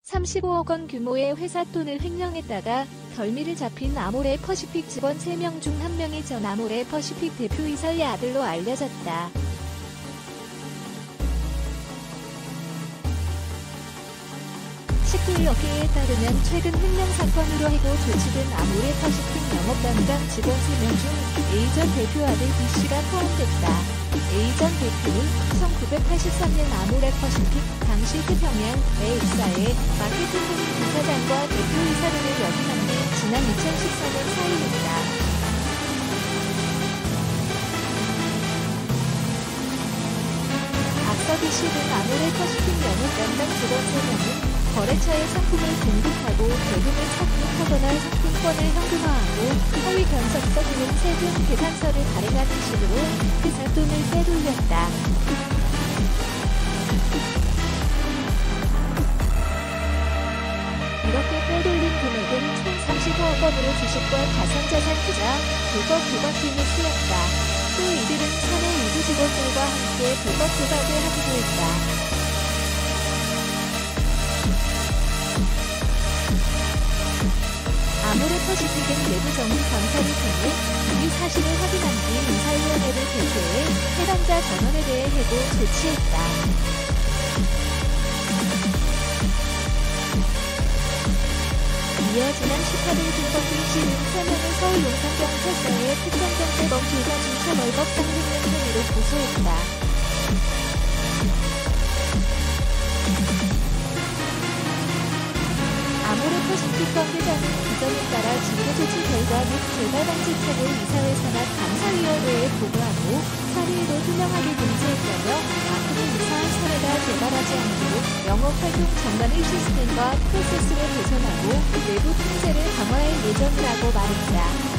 35억 원 규모의 회사 돈을 횡령했다가 덜미를 잡힌 아모레퍼시픽 직원 3명 중 1명이 전 아모레퍼시픽 대표이사의 아들로 알려졌다. 식물업계에 따르면 최근 횡령 사건으로 해고 조치된 아모레퍼시픽 영업담당 직원 3명 중 A 전 대표 아들 B씨가 포함됐다. A 전 대표는 1983년 아모레퍼시픽 당시 태평양에 입사해 마케팅부 부사장과 대표이사 등을 역임한 뒤 지난 2014년 사임했다. 앞서 B씨 등 아모레퍼시픽 영업 담당 직원 3명은 거래처에 상품을 공급하고 대금을 착륙하거나 상품권을 현금화하고 허위 견적서 등은 세금 계산서를 발행하는 식으로 회사 돈을 빼돌렸다. 이렇게 빼돌린 금액은 총 35억 원으로 주식과 가상자산 투자, 불법 도박 등에 쓰였다. 또 이들은 사내 일부 직원들과 함께 불법 도박을 하기도 했다. 아모레퍼시픽은 내부 정부 감사를 통해 이 사실을 확인한 뒤 인사위원회를 개최해 해당자 전원에 대해 해고 조치했다. 이어 지난 18일 김덕빈 씨는 3명을 서울 용산경찰서에 특정경제범 조사 중차 월급 상승령 혐의로 고소했다. 아모레퍼시픽 관계자는 규정에 따라 징계조치 결과 및 재발방지책을 이사회 산하 감사위원회에 보고하고 사리로 투명하게 공지했다며 앞으로 이사한 사례가 재발하지 않도록 영업활동 전반의 시스템과 프로세스를 개선하고 내부 통제를 강화할 예정이라고 말했다.